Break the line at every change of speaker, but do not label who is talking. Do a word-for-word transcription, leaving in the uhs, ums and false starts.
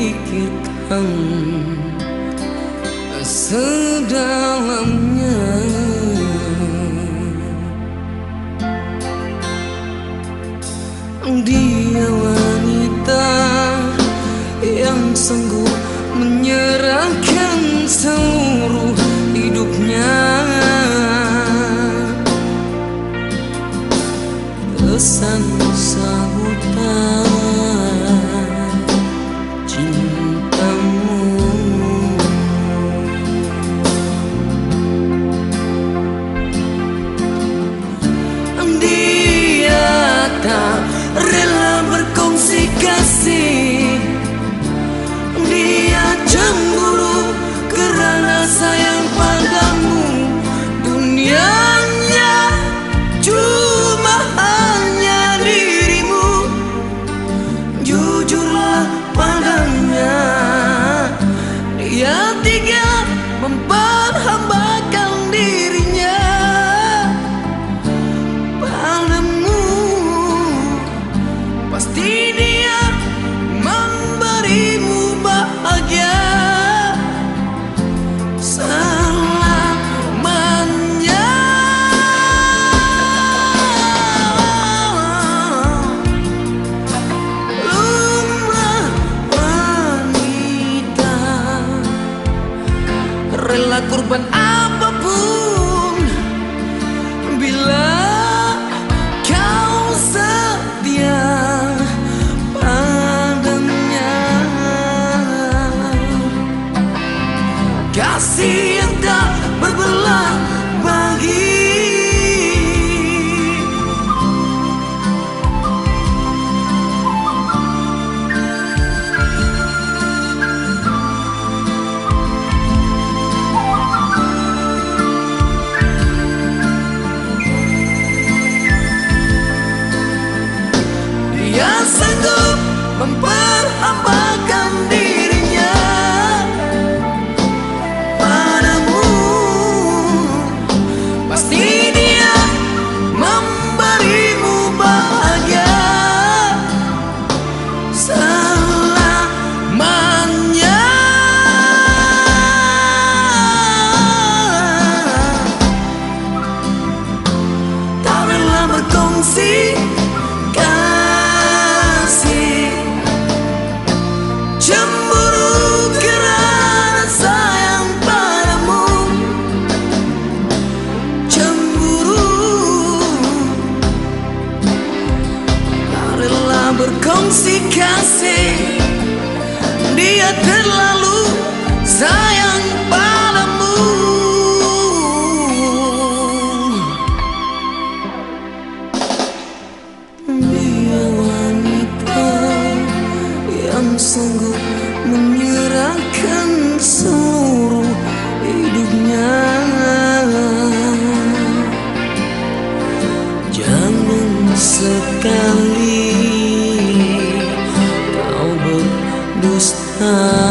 pikirkan sedalamnya. Dia wanita yang sanggup menyerahkan seluruh hidupnya. Pesan sambutan cintamu, dia tak rela berkongsi kasih. Dia cemburu kerana sayang padamu. Dunianya cuma hanya dirimu. Jujurlah padanya. Dia tega memperhambakan dirinya padamu. Pasti dia memberimu bahagia selamanya. Lumrah wanita rela korban apapun bila kau setia padanya. Kasih yang tak berbelah bagi. Dia sanggup memperhambakan dirinya padamu. Pasti dia memberimu bahagia selamanya. Tak rela berkongsi kasih, cemburu kerana sayang padamu. Cemburu tak rela berkongsi kasih. Dia terlalu sayang padamu. Dia wanita yang sanggup menyerahkan seluruh hidupnya. Jangan sekali kau berdusta.